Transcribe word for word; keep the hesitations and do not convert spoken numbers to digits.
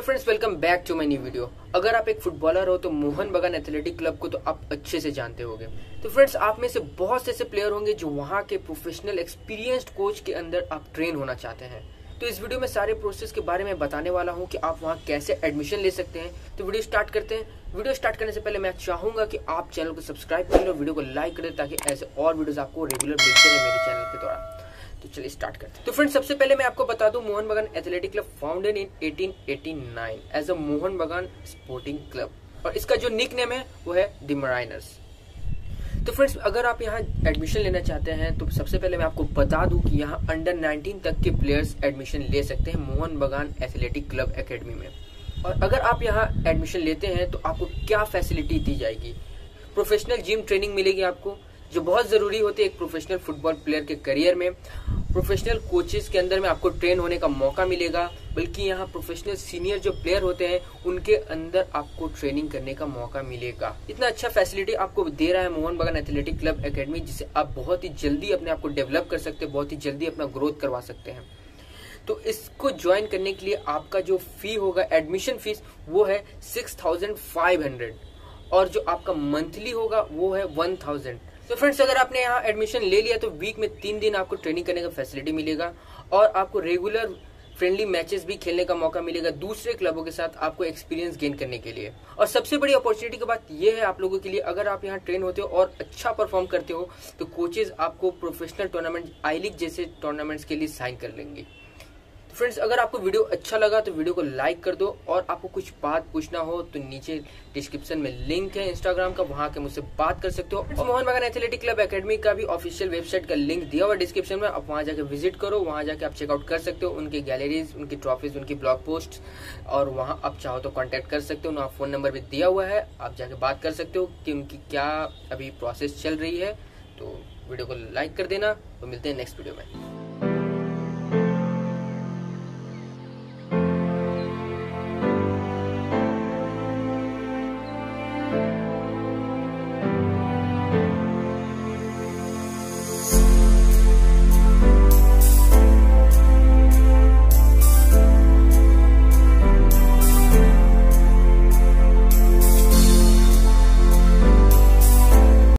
Friends, welcome back to my new video. अगर आप एक फुटबॉलर हो तो मोहन बागान एथलेटिक क्लब को तो आप अच्छे से जानते होंगे। तो फ्रेंड्स, आप में से बहुत से ऐसे प्लेयर होंगे जो वहाँ के प्रोफेशनल एक्सपीरियंस्ड कोच के अंदर आप ट्रेन होना चाहते हैं। तो इस वीडियो में सारे प्रोसेस के बारे में बताने वाला हूँ कि आप वहाँ कैसे एडमिशन ले सकते हैं। तो वीडियो स्टार्ट करते हैं। वीडियो स्टार्ट करने से पहले मैं चाहूंगा कि आप चैनल को सब्सक्राइब कर लो, वीडियो को लाइक कर दे ताकि ऐसे और वीडियोस आपको रेगुलर मिलते रहे मेरे चैनल के द्वारा। तो चलिए स्टार्ट करते हैं। तो फ्रेंड्स, सबसे पहले मैं आपको बता दूं, Mohun Bagan athletic club founded in eighteen eighty nine as a Mohun Bagan sporting club, और इसका जो निक नेम है वो है द मराइनर्स। तो फ्रेंड्स, अगर आप यहाँ एडमिशन लेना चाहते हैं तो सबसे पहले मैं आपको बता दूं कि यहाँ अंडर नाइनटीन तक के प्लेयर्स एडमिशन ले सकते हैं Mohan Bagan athletic club academy में। और अगर आप यहाँ एडमिशन लेते हैं तो आपको क्या फैसिलिटी दी जाएगी? प्रोफेशनल जिम ट्रेनिंग मिलेगी आपको, जो बहुत जरूरी होती है एक प्रोफेशनल फुटबॉल प्लेयर के करियर में। प्रोफेशनल कोचेस के अंदर में आपको ट्रेन होने का मौका मिलेगा, बल्कि यहाँ प्रोफेशनल सीनियर जो प्लेयर होते हैं उनके अंदर आपको ट्रेनिंग करने का मौका मिलेगा। इतना अच्छा फैसिलिटी आपको दे रहा है Mohan Bagan athletic club academy, जिससे आप बहुत ही जल्दी अपने आप को डेवलप कर सकते हैं, बहुत ही जल्दी अपना ग्रोथ करवा सकते हैं। तो इसको ज्वाइन करने के लिए आपका जो फी होगा, एडमिशन फीस, वो है सिक्स थाउजेंड फाइव हंड्रेड, और जो आपका मंथली होगा वो है वन थाउजेंड। तो फ्रेंड्स, अगर आपने यहाँ एडमिशन ले लिया तो वीक में तीन दिन आपको ट्रेनिंग करने का फैसिलिटी मिलेगा, और आपको रेगुलर फ्रेंडली मैचेस भी खेलने का मौका मिलेगा दूसरे क्लबों के साथ, आपको एक्सपीरियंस गेन करने के लिए। और सबसे बड़ी अपॉर्चुनिटी की बात यह है आप लोगों के लिए, अगर आप यहाँ ट्रेन होते हो और अच्छा परफॉर्म करते हो तो कोचेज आपको प्रोफेशनल टूर्नामेंट, आई लीग जैसे टूर्नामेंट्स के लिए साइन कर लेंगे। फ्रेंड्स, अगर आपको वीडियो अच्छा लगा तो वीडियो को लाइक कर दो, और आपको कुछ बात पूछना हो तो नीचे डिस्क्रिप्शन में लिंक है इंस्टाग्राम का, वहां के मुझसे बात कर सकते हो। और Mohan Bagan athletic club academy का भी ऑफिशियल वेबसाइट का लिंक दिया हुआ डिस्क्रिप्शन में, आप वहां जाके विजिट करो, वहां जाके आप चेकआउट कर सकते हो उनकी गैलरीज, उनकी ट्रॉफीज, उनकी ब्लॉग पोस्ट, और वहां आप चाहो तो कॉन्टेक्ट कर सकते हो। उनका फोन नंबर भी दिया हुआ है, आप जाके बात कर सकते हो कि उनकी क्या अभी प्रोसेस चल रही है। तो वीडियो को लाइक कर देना, तो मिलते हैं नेक्स्ट वीडियो में।